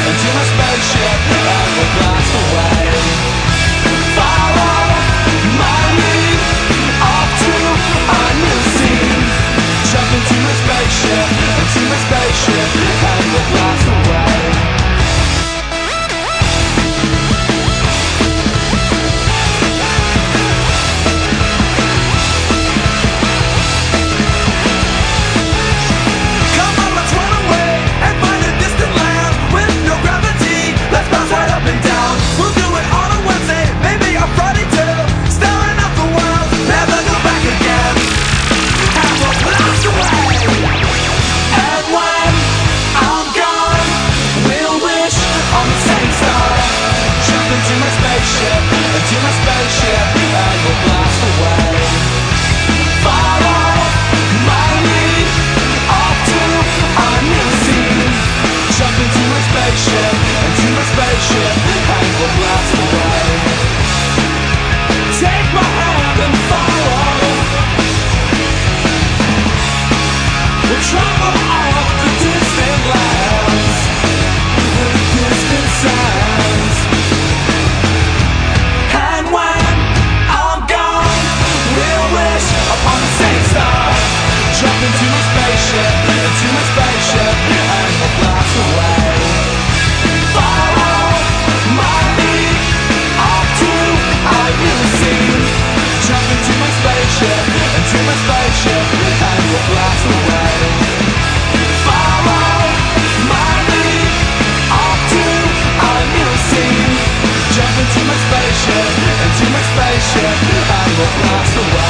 into my spaceship and we'll blast away. Follow my lead off to a new scene. Jump into my spaceship and we'll blast away. Into my spaceship and we'll blast away. Follow my lead off to a new scene. Jump into my spaceship and we'll blast away. Take my hand and follow. We'll travel off the distant lands with distant sounds. Upon the same star, jump into my spaceship and we'll blast away. Follow my lead off to a new scene. Jump into my spaceship and we'll blast away. Follow my lead off to a new scene. Jump into my spaceship and we'll blast away.